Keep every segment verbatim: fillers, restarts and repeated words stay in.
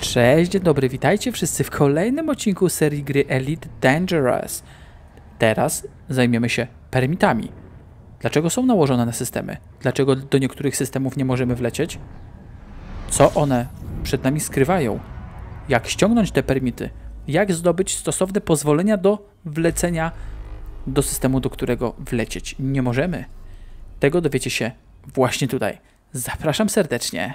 Cześć, dzień dobry, witajcie wszyscy w kolejnym odcinku serii gry Elite Dangerous. Teraz zajmiemy się permitami. Dlaczego są nałożone na systemy? Dlaczego do niektórych systemów nie możemy wlecieć? Co one przed nami skrywają? Jak ściągnąć te permity? Jak zdobyć stosowne pozwolenia do wlecenia do systemu, do którego wlecieć nie możemy? Tego dowiecie się właśnie tutaj. Zapraszam serdecznie.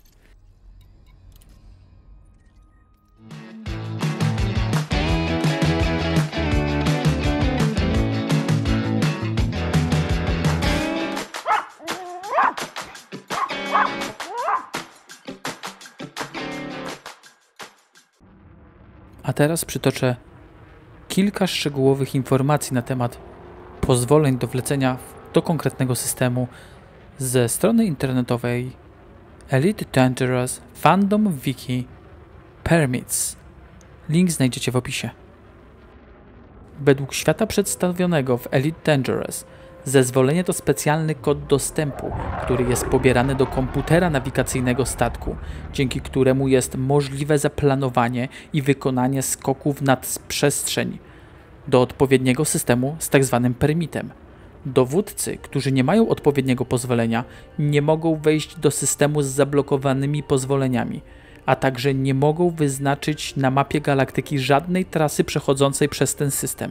A teraz przytoczę kilka szczegółowych informacji na temat pozwoleń do wlecenia do konkretnego systemu ze strony internetowej Elite Dangerous Fandom Wiki Permits. Link znajdziecie w opisie. Według świata przedstawionego w Elite Dangerous zezwolenie to specjalny kod dostępu, który jest pobierany do komputera nawigacyjnego statku, dzięki któremu jest możliwe zaplanowanie i wykonanie skoków nad przestrzeń do odpowiedniego systemu z tzw. permitem. Dowódcy, którzy nie mają odpowiedniego pozwolenia, nie mogą wejść do systemu z zablokowanymi pozwoleniami, a także nie mogą wyznaczyć na mapie galaktyki żadnej trasy przechodzącej przez ten system.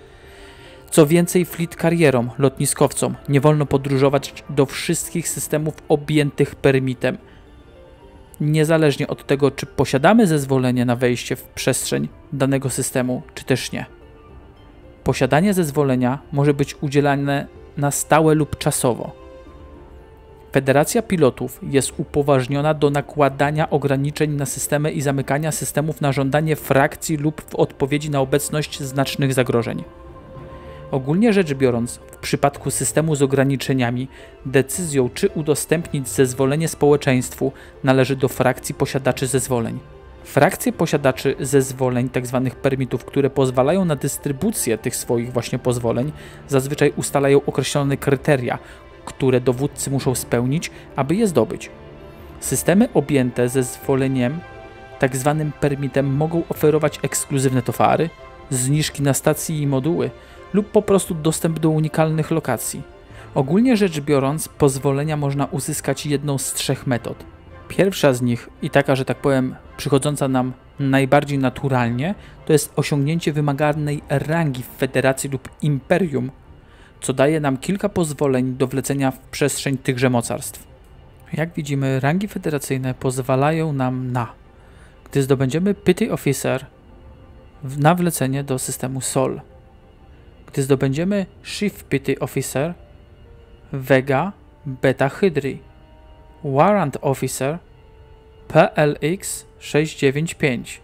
Co więcej, fleet karierom, lotniskowcom nie wolno podróżować do wszystkich systemów objętych permitem, niezależnie od tego, czy posiadamy zezwolenie na wejście w przestrzeń danego systemu, czy też nie. Posiadanie zezwolenia może być udzielane na stałe lub czasowo. Federacja Pilotów jest upoważniona do nakładania ograniczeń na systemy i zamykania systemów na żądanie frakcji lub w odpowiedzi na obecność znacznych zagrożeń. Ogólnie rzecz biorąc, w przypadku systemu z ograniczeniami, decyzją czy udostępnić zezwolenie społeczeństwu należy do frakcji posiadaczy zezwoleń. Frakcje posiadaczy zezwoleń, tzw. permitów, które pozwalają na dystrybucję tych swoich właśnie pozwoleń, zazwyczaj ustalają określone kryteria, które dowódcy muszą spełnić, aby je zdobyć. Systemy objęte zezwoleniem, tzw. permitem, mogą oferować ekskluzywne towary, zniżki na stacje i moduły, lub po prostu dostęp do unikalnych lokacji. Ogólnie rzecz biorąc, pozwolenia można uzyskać jedną z trzech metod. Pierwsza z nich, i taka, że tak powiem, przychodząca nam najbardziej naturalnie, to jest osiągnięcie wymaganej rangi w Federacji lub Imperium, co daje nam kilka pozwoleń do wlecenia w przestrzeń tychże mocarstw. Jak widzimy, rangi federacyjne pozwalają nam na, gdy zdobędziemy Petty Officer, na wlecenie do systemu Sol. Gdy zdobędziemy Chief Petty Officer, Vega Beta Hydri, Warrant Officer P L X sześć dziewięć pięć,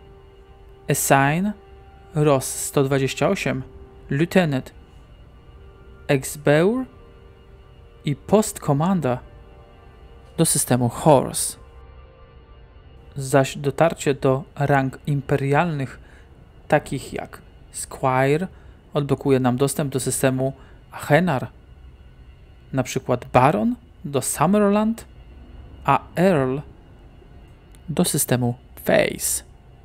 Assign Ross sto dwadzieścia osiem, Lieutenant, Exbeur i Post Commander do systemu Horse. Zaś dotarcie do rang imperialnych takich jak Squire odblokuje nam dostęp do systemu Achenar, na przykład Baron do Summerland, a Earl do systemu Face.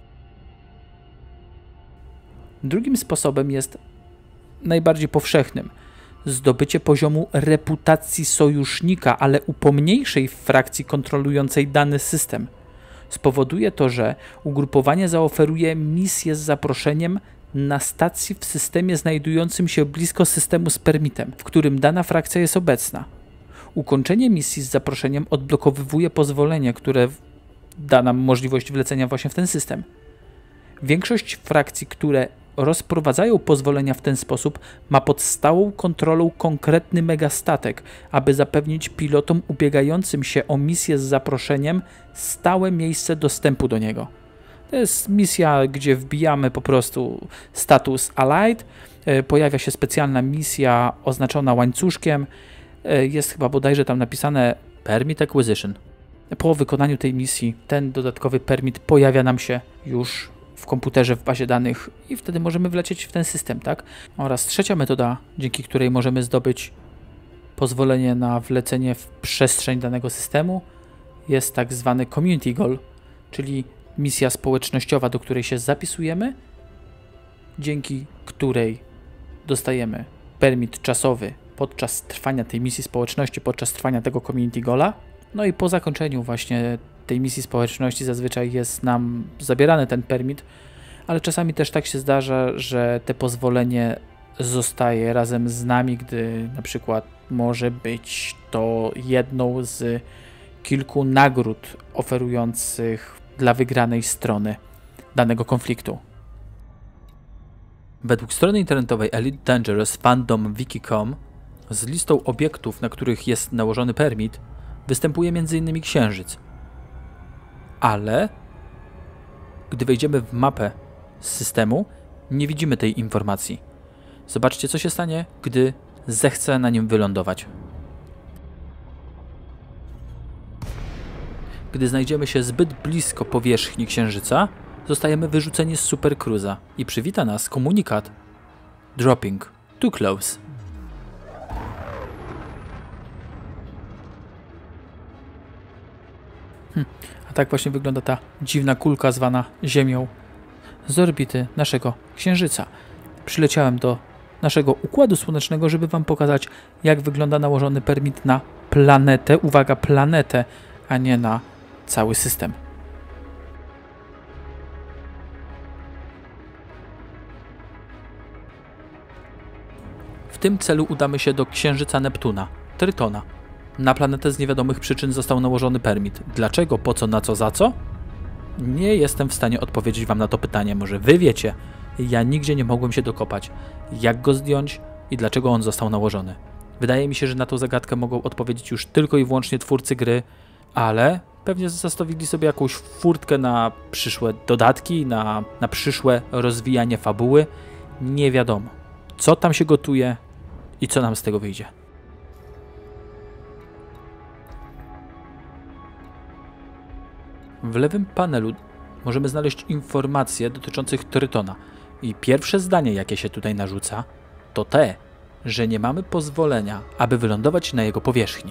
Drugim sposobem jest najbardziej powszechnym zdobycie poziomu reputacji sojusznika, ale u pomniejszej frakcji kontrolującej dany system. Spowoduje to, że ugrupowanie zaoferuje misję z zaproszeniem na stacji w systemie znajdującym się blisko systemu z permitem, w którym dana frakcja jest obecna. Ukończenie misji z zaproszeniem odblokowywuje pozwolenie, które da nam możliwość wlecenia właśnie w ten system. Większość frakcji, które rozprowadzają pozwolenia w ten sposób, ma pod stałą kontrolą konkretny megastatek, aby zapewnić pilotom ubiegającym się o misję z zaproszeniem stałe miejsce dostępu do niego. To jest misja, gdzie wbijamy po prostu status Allied, pojawia się specjalna misja oznaczona łańcuszkiem, jest chyba bodajże tam napisane Permit Acquisition. Po wykonaniu tej misji ten dodatkowy permit pojawia nam się już w komputerze, w bazie danych i wtedy możemy wlecieć w ten system, tak? Oraz trzecia metoda, dzięki której możemy zdobyć pozwolenie na wlecenie w przestrzeń danego systemu, jest tak zwany Community Goal, czyli misja społecznościowa, do której się zapisujemy, dzięki której dostajemy permit czasowy podczas trwania tej misji społeczności, podczas trwania tego community goala. No i po zakończeniu właśnie tej misji społeczności zazwyczaj jest nam zabierany ten permit, ale czasami też tak się zdarza, że te pozwolenie zostaje razem z nami, gdy na przykład może być to jedną z kilku nagród oferujących dla wygranej strony danego konfliktu. Według strony internetowej Elite Dangerous Fandom Wiki kropka com z listą obiektów, na których jest nałożony permit, występuje między innymi Księżyc. Ale gdy wejdziemy w mapę z systemu, nie widzimy tej informacji. Zobaczcie, co się stanie, gdy zechce na nim wylądować. Gdy znajdziemy się zbyt blisko powierzchni Księżyca, zostajemy wyrzuceni z supercruza i przywita nas komunikat Dropping too close. Hm. A tak właśnie wygląda ta dziwna kulka zwana Ziemią z orbity naszego Księżyca. Przyleciałem do naszego Układu Słonecznego, żeby wam pokazać, jak wygląda nałożony permit na planetę, uwaga, planetę, a nie na cały system. W tym celu udamy się do Księżyca Neptuna, Trytona. Na planetę z niewiadomych przyczyn został nałożony permit. Dlaczego, po co, na co, za co? Nie jestem w stanie odpowiedzieć wam na to pytanie. Może wy wiecie. Ja nigdzie nie mogłem się dokopać, jak go zdjąć i dlaczego on został nałożony. Wydaje mi się, że na tą zagadkę mogą odpowiedzieć już tylko i wyłącznie twórcy gry, ale pewnie zostawili sobie jakąś furtkę na przyszłe dodatki, na, na przyszłe rozwijanie fabuły. Nie wiadomo, co tam się gotuje i co nam z tego wyjdzie. W lewym panelu możemy znaleźć informacje dotyczących Trytona. I pierwsze zdanie, jakie się tutaj narzuca, to te, że nie mamy pozwolenia, aby wylądować na jego powierzchni.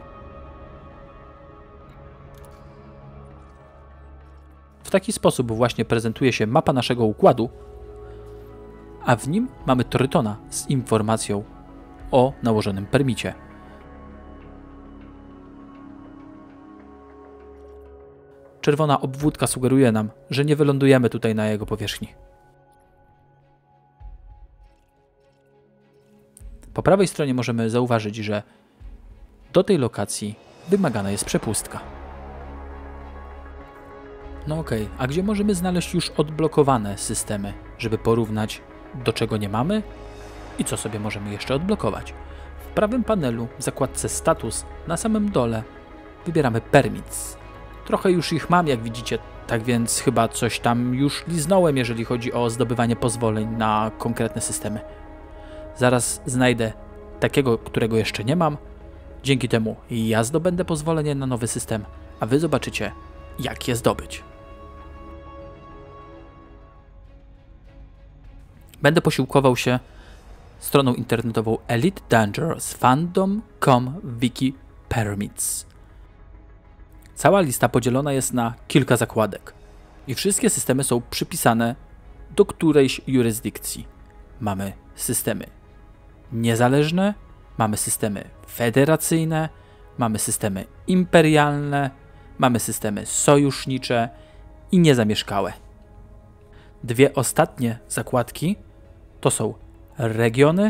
W taki sposób właśnie prezentuje się mapa naszego układu, a w nim mamy Trytona z informacją o nałożonym permicie. Czerwona obwódka sugeruje nam, że nie wylądujemy tutaj na jego powierzchni. Po prawej stronie możemy zauważyć, że do tej lokacji wymagana jest przepustka. No okej, okay. A gdzie możemy znaleźć już odblokowane systemy, żeby porównać, do czego nie mamy i co sobie możemy jeszcze odblokować? W prawym panelu, w zakładce Status, na samym dole wybieramy Permits. Trochę już ich mam, jak widzicie, tak więc chyba coś tam już liznąłem, jeżeli chodzi o zdobywanie pozwoleń na konkretne systemy. Zaraz znajdę takiego, którego jeszcze nie mam. Dzięki temu ja zdobędę pozwolenie na nowy system, a wy zobaczycie, jak je zdobyć. Będę posiłkował się stroną internetową Elite Dangerous Fandom kropka com Wiki Permits. Cała lista podzielona jest na kilka zakładek i wszystkie systemy są przypisane do którejś jurysdykcji. Mamy systemy niezależne, mamy systemy federacyjne, mamy systemy imperialne, mamy systemy sojusznicze i niezamieszkałe. Dwie ostatnie zakładki to są regiony.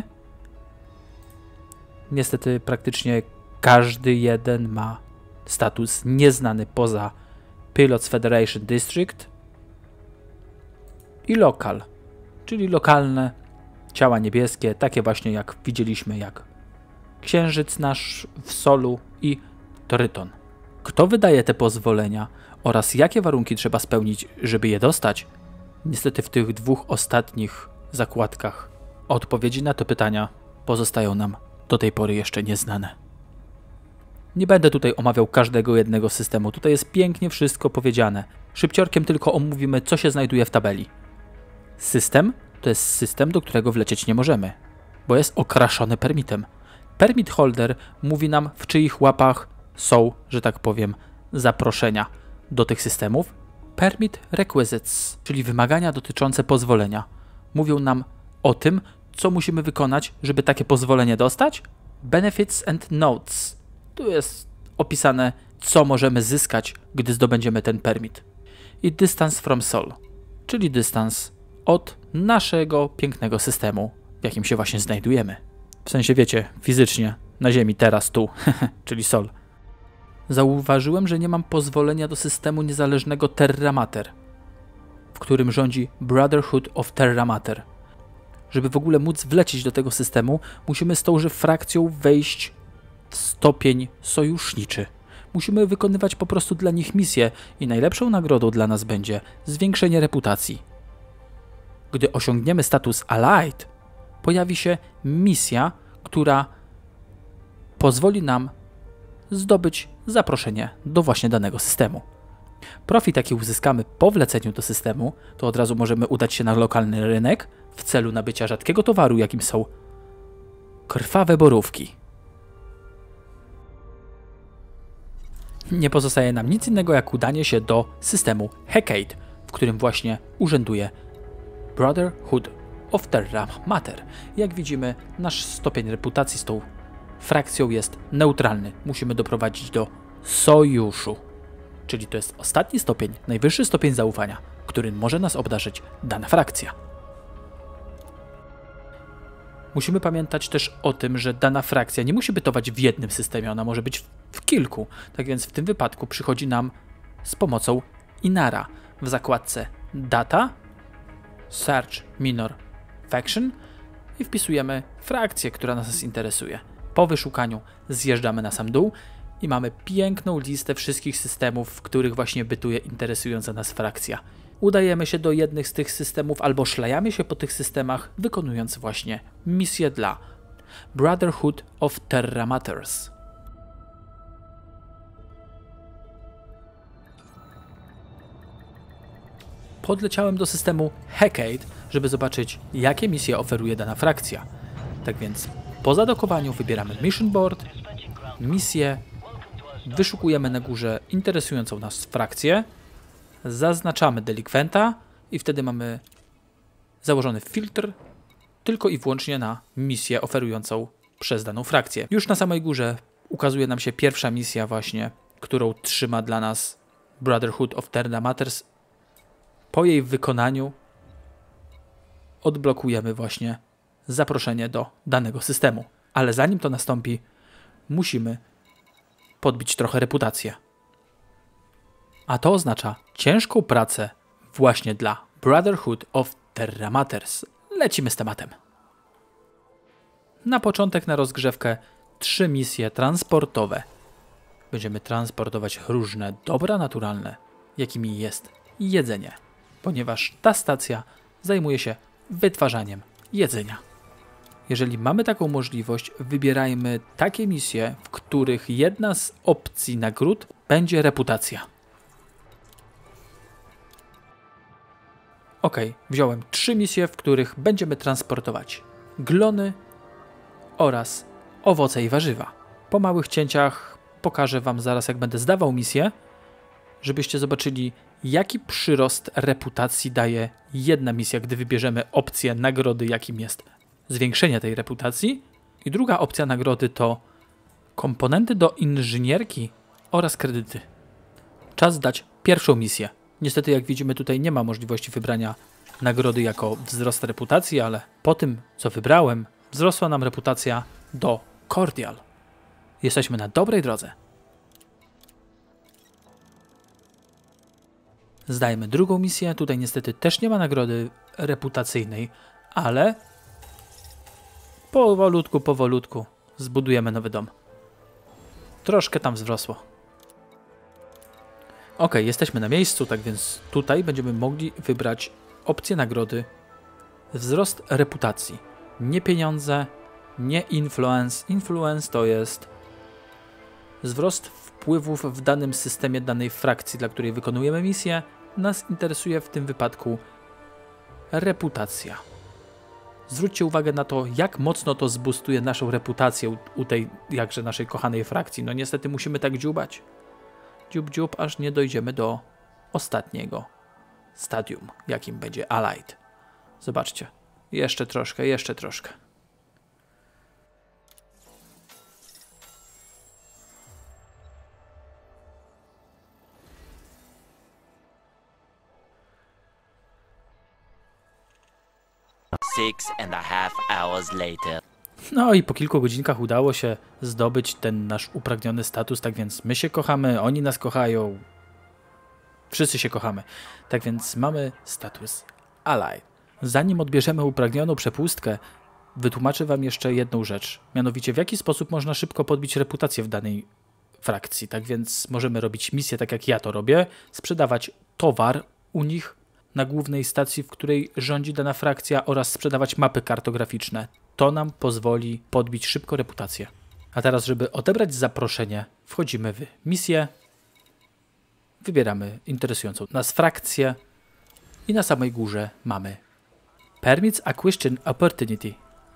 Niestety praktycznie każdy jeden ma status nieznany poza Pilots Federation District i lokal, czyli lokalne ciała niebieskie, takie właśnie jak widzieliśmy, jak Księżyc nasz w Solu i Tryton. Kto wydaje te pozwolenia oraz jakie warunki trzeba spełnić, żeby je dostać? Niestety w tych dwóch ostatnich zakładkach odpowiedzi na te pytania pozostają nam do tej pory jeszcze nieznane. Nie będę tutaj omawiał każdego jednego systemu, tutaj jest pięknie wszystko powiedziane. Szybciorkiem tylko omówimy, co się znajduje w tabeli. System to jest system, do którego wlecieć nie możemy, bo jest okraszony permitem. Permit holder mówi nam, w czyich łapach są, że tak powiem, zaproszenia do tych systemów Permit Requisites, czyli wymagania dotyczące pozwolenia. Mówią nam o tym, co musimy wykonać, żeby takie pozwolenie dostać. Benefits and Notes. Tu jest opisane, co możemy zyskać, gdy zdobędziemy ten permit. I Distance from Sol, czyli dystans od naszego pięknego systemu, w jakim się właśnie znajdujemy. W sensie, wiecie, fizycznie, na Ziemi, teraz, tu, czyli Sol. Zauważyłem, że nie mam pozwolenia do systemu niezależnego Terra Mater, w którym rządzi Brotherhood of Terra Mater. Żeby w ogóle móc wlecieć do tego systemu, musimy z tąże frakcją wejść w stopień sojuszniczy. Musimy wykonywać po prostu dla nich misje i najlepszą nagrodą dla nas będzie zwiększenie reputacji. Gdy osiągniemy status Allied, pojawi się misja, która pozwoli nam zdobyć zaproszenie do właśnie danego systemu. Profit, jaki uzyskamy po wleceniu do systemu, to od razu możemy udać się na lokalny rynek w celu nabycia rzadkiego towaru, jakim są krwawe borówki. Nie pozostaje nam nic innego, jak udanie się do systemu Hecate, w którym właśnie urzęduje Brotherhood of Terra Mater. Jak widzimy, nasz stopień reputacji z tą frakcją jest neutralny. Musimy doprowadzić do sojuszu, czyli to jest ostatni stopień, najwyższy stopień zaufania, którym może nas obdarzyć dana frakcja. Musimy pamiętać też o tym, że dana frakcja nie musi bytować w jednym systemie, ona może być w kilku. Tak więc w tym wypadku przychodzi nam z pomocą Inara w zakładce Data, Search Minor Faction i wpisujemy frakcję, która nas interesuje. Po wyszukaniu zjeżdżamy na sam dół i mamy piękną listę wszystkich systemów, w których właśnie bytuje interesująca nas frakcja. Udajemy się do jednych z tych systemów albo szlajamy się po tych systemach, wykonując właśnie misję dla Brotherhood of Terra Maters. Podleciałem do systemu Hecate, żeby zobaczyć, jakie misje oferuje dana frakcja. Tak więc po zadokowaniu wybieramy Mission Board, misję, wyszukujemy na górze interesującą nas frakcję, zaznaczamy delikwenta i wtedy mamy założony filtr tylko i wyłącznie na misję oferującą przez daną frakcję. Już na samej górze ukazuje nam się pierwsza misja właśnie, którą trzyma dla nas Brotherhood of Terra Maters. Po jej wykonaniu odblokujemy właśnie zaproszenie do danego systemu. Ale zanim to nastąpi, musimy podbić trochę reputację. A to oznacza ciężką pracę właśnie dla Brotherhood of Terra Maters. Lecimy z tematem. Na początek, na rozgrzewkę, trzy misje transportowe. Będziemy transportować różne dobra naturalne, jakimi jest jedzenie, ponieważ ta stacja zajmuje się wytwarzaniem jedzenia. Jeżeli mamy taką możliwość, wybierajmy takie misje, w których jedna z opcji nagród będzie reputacja. Ok, wziąłem trzy misje, w których będziemy transportować glony oraz owoce i warzywa. Po małych cięciach pokażę Wam zaraz, jak będę zdawał misję, żebyście zobaczyli, jaki przyrost reputacji daje jedna misja, gdy wybierzemy opcję nagrody, jakim jest zwiększenie tej reputacji. I druga opcja nagrody to komponenty do inżynierki oraz kredyty. Czas dać pierwszą misję. Niestety, jak widzimy, tutaj nie ma możliwości wybrania nagrody jako wzrost reputacji, ale po tym, co wybrałem, wzrosła nam reputacja do Cordial. Jesteśmy na dobrej drodze. Zdajemy drugą misję. Tutaj niestety też nie ma nagrody reputacyjnej, ale powolutku, powolutku zbudujemy nowy dom. Troszkę tam wzrosło. Ok, jesteśmy na miejscu, tak więc tutaj będziemy mogli wybrać opcję nagrody wzrost reputacji. Nie pieniądze, nie influence. Influence to jest wzrost wpływów w danym systemie danej frakcji, dla której wykonujemy misję. Nas interesuje w tym wypadku reputacja. Zwróćcie uwagę na to, jak mocno to zboostuje naszą reputację u tej jakże naszej kochanej frakcji. No niestety musimy tak dziubać. Dziób, dziób, aż nie dojdziemy do ostatniego stadium, jakim będzie Allied. Zobaczcie, jeszcze troszkę, jeszcze troszkę. Six and a half hours later. No i po kilku godzinkach udało się zdobyć ten nasz upragniony status, tak więc my się kochamy, oni nas kochają, wszyscy się kochamy. Tak więc mamy status Ally. Zanim odbierzemy upragnioną przepustkę, wytłumaczę wam jeszcze jedną rzecz, mianowicie w jaki sposób można szybko podbić reputację w danej frakcji. Tak więc możemy robić misję tak jak ja to robię, sprzedawać towar u nich na głównej stacji, w której rządzi dana frakcja oraz sprzedawać mapy kartograficzne. To nam pozwoli podbić szybko reputację. A teraz, żeby odebrać zaproszenie, wchodzimy w misję, wybieramy interesującą nas frakcję i na samej górze mamy Permits Acquisition Opportunity,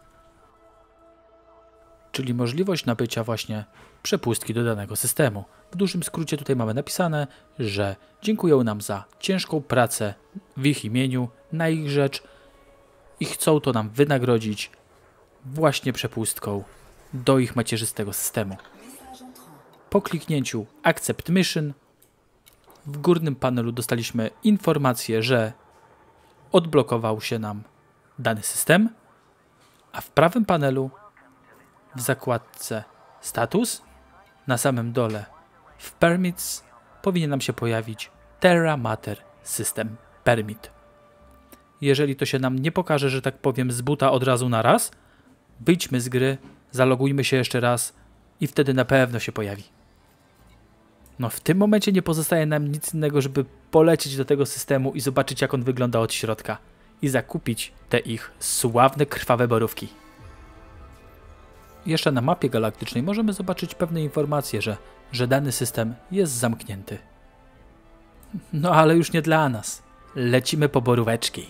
czyli możliwość nabycia właśnie przepustki do danego systemu. W dużym skrócie tutaj mamy napisane, że dziękują nam za ciężką pracę w ich imieniu, na ich rzecz i chcą to nam wynagrodzić właśnie przepustką do ich macierzystego systemu. Po kliknięciu Accept Mission w górnym panelu dostaliśmy informację, że odblokował się nam dany system, a w prawym panelu w zakładce Status na samym dole w Permits powinien nam się pojawić Terra Mater System Permit. Jeżeli to się nam nie pokaże, że tak powiem, z buta od razu na raz, wyjdźmy z gry, zalogujmy się jeszcze raz i wtedy na pewno się pojawi. No w tym momencie nie pozostaje nam nic innego, żeby polecieć do tego systemu i zobaczyć, jak on wygląda od środka i zakupić te ich sławne krwawe borówki. Jeszcze na mapie galaktycznej możemy zobaczyć pewne informacje, że, że dany system jest zamknięty. No ale już nie dla nas. Lecimy po boróweczki.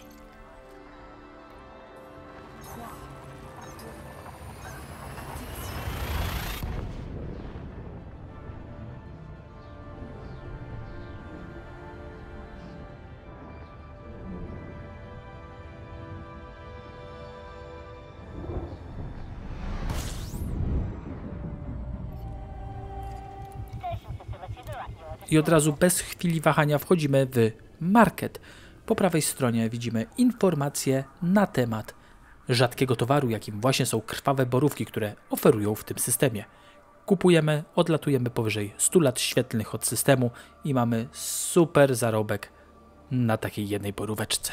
I od razu bez chwili wahania wchodzimy w market. Po prawej stronie widzimy informacje na temat rzadkiego towaru, jakim właśnie są krwawe borówki, które oferują w tym systemie. Kupujemy, odlatujemy powyżej stu lat świetlnych od systemu i mamy super zarobek na takiej jednej boróweczce.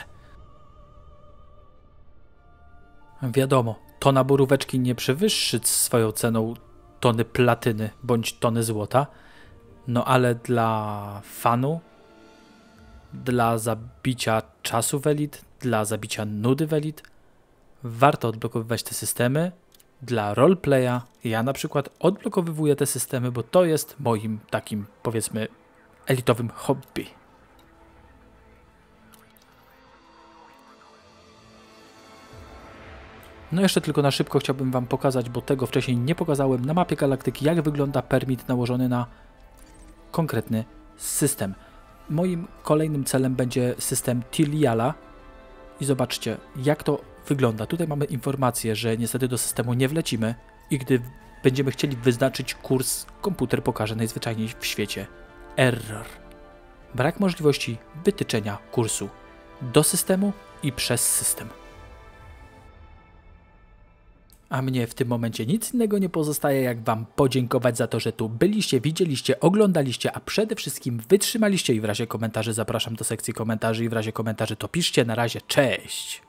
Wiadomo, tona boróweczki nie przewyższy swoją ceną tony platyny bądź tony złota, no ale dla fanu, dla zabicia czasu w Elite, dla zabicia nudy w Elite, warto odblokowywać te systemy. Dla roleplaya ja na przykład odblokowywuję te systemy, bo to jest moim takim, powiedzmy, elitowym hobby. No jeszcze tylko na szybko chciałbym wam pokazać, bo tego wcześniej nie pokazałem, na mapie galaktyki, jak wygląda permit nałożony na konkretny system. Moim kolejnym celem będzie system Tiliala i zobaczcie, jak to wygląda. Tutaj mamy informację, że niestety do systemu nie wlecimy i gdy będziemy chcieli wyznaczyć kurs, komputer pokaże najzwyczajniej w świecie error. Brak możliwości wytyczenia kursu do systemu i przez system. A mnie w tym momencie nic innego nie pozostaje, jak wam podziękować za to, że tu byliście, widzieliście, oglądaliście, a przede wszystkim wytrzymaliście i w razie komentarzy zapraszam do sekcji komentarzy i w razie komentarzy to piszcie. Na razie, cześć!